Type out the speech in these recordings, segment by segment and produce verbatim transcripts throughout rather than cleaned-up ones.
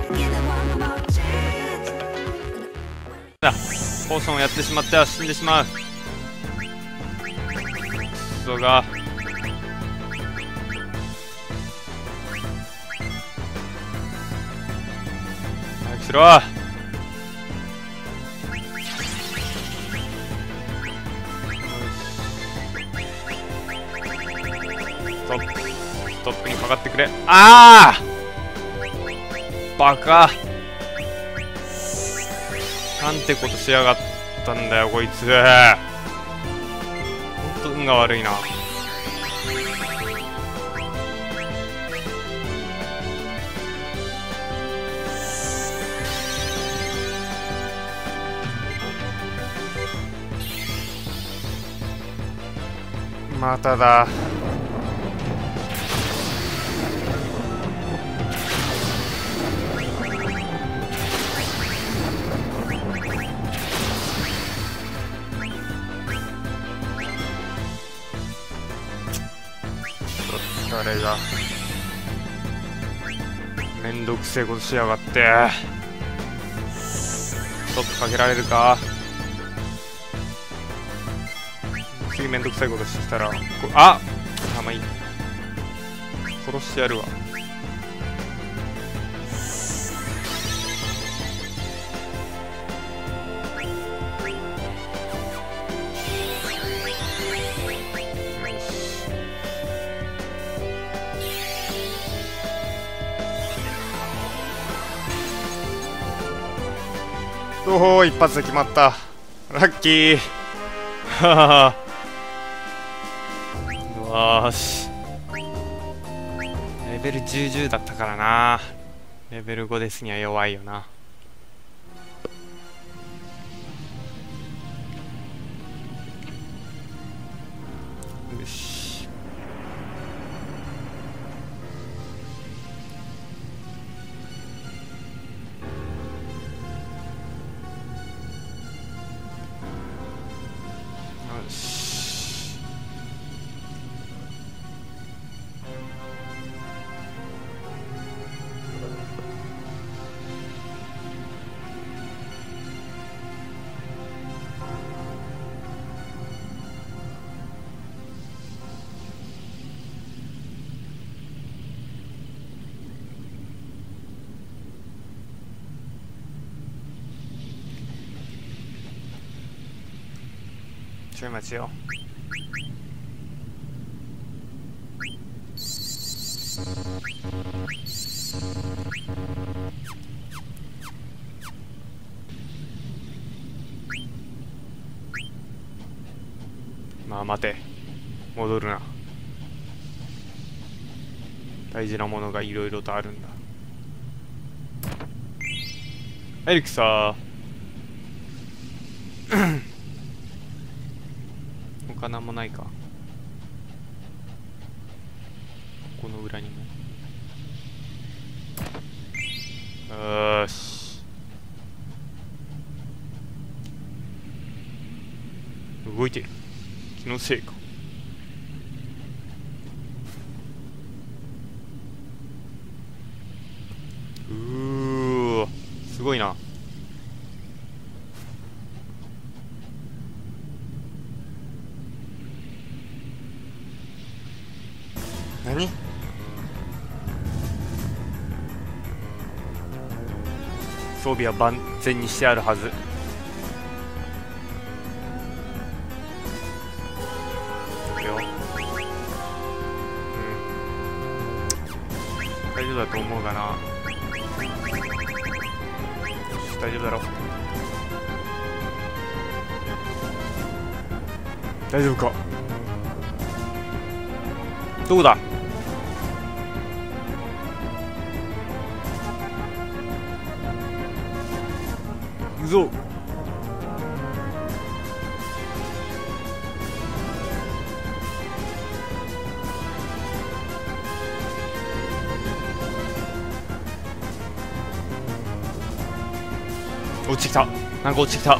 だ、ポーションをやってしまっては死んでしまう。クソが早くしろ。ストップストップにかかってくれ。ああバカ、なんてことしやがったんだよこいつ。ほんと運が悪いな。まただ。誰だ、めんどくせえことしやがって。ストップかけられるか。次めんどくさいことしてきたらこああまあいい、殺してやるわ。おお一発で決まった、ラッキー。ははは。よし、レベルじゅう、じゅうだったからな。レベルごですには弱いよな。よし、よし。ちょい待ちよ。まあ待て、戻るな。大事なものがいろいろとあるんだ。エリクサー他なんもないか。この裏にも。よーし、動いてる。気のせいか。うーわすごいな。何？装備は万全にしてあるはず。いくよ。うん大丈夫だと思うがな。よし大丈夫だろ。大丈夫か。どこだ。行くぞ。落ちてきた。なんか落ちてきた。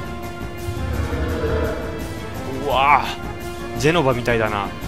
うわージェノバみたいだな。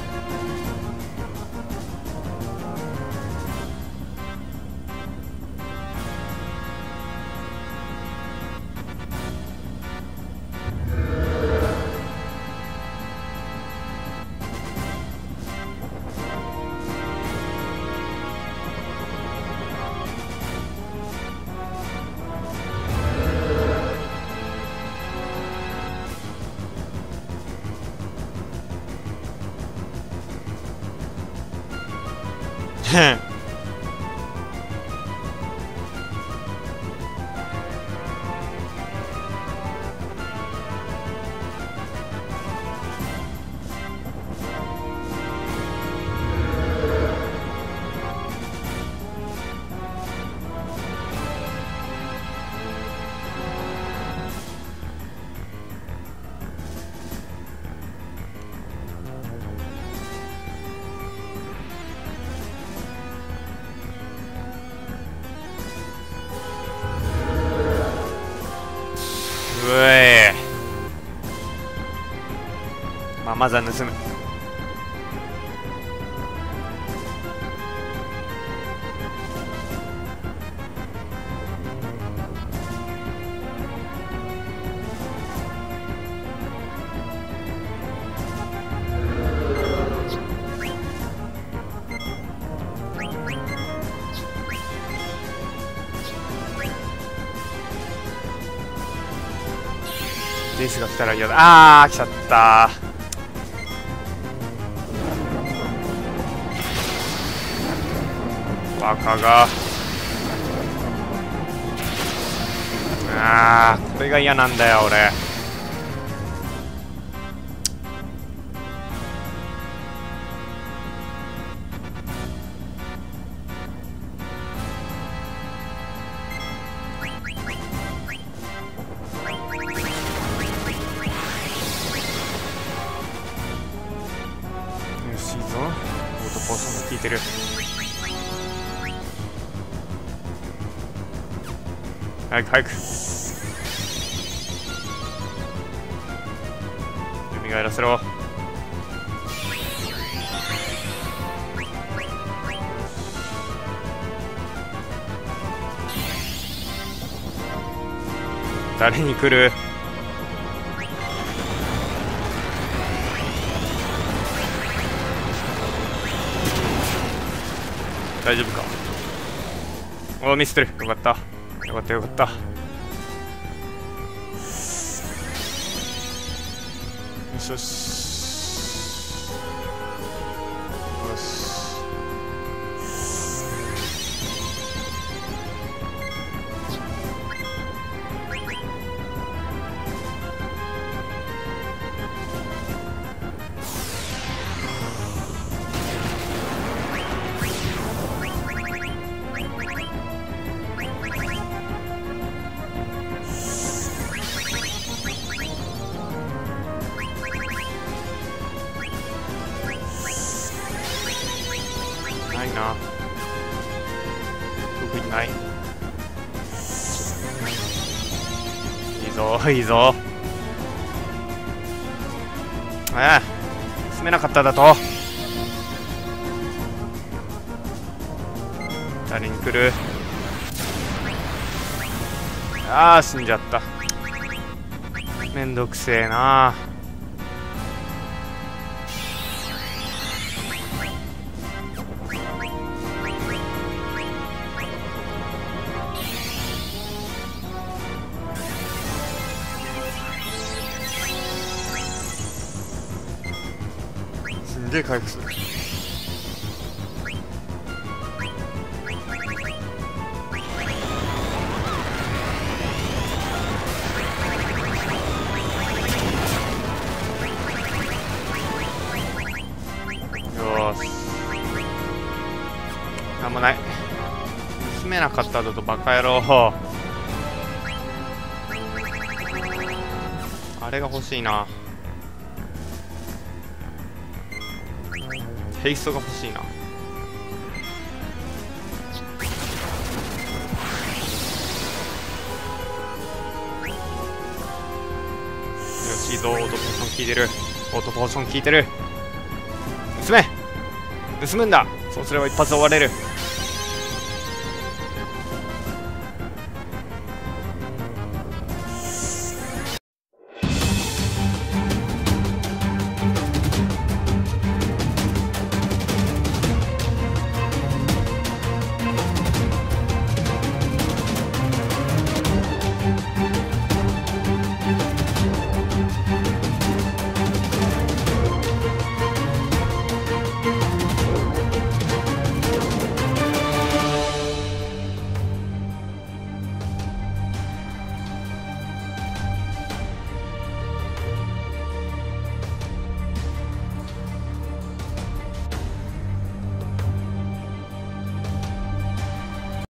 うえー、まあ、まずは盗む。レースが来たら嫌だ。あー、来ちゃったー。バカが。あー、これが嫌なんだよ俺。よし、いいぞ。オートポーションも効いてる。早く早く蘇らせろ。誰に来る？大丈夫か？おお、ミスってる。よかったよかったよかった。よしよしよし。ないな。特にない。いいぞいいぞ。ああ、進めなかっただと。誰に来る？ああ、死んじゃった。めんどくせえな。すんげえ回復する。よーし、なんもない。盗めなかっただとバカ野郎。あれが欲しいな。ヘイストが欲しいな。よし、いいぞ。オートポーション効いてる。オートポーション効いてる。盗め、盗むんだ。そうすれば一発終われる。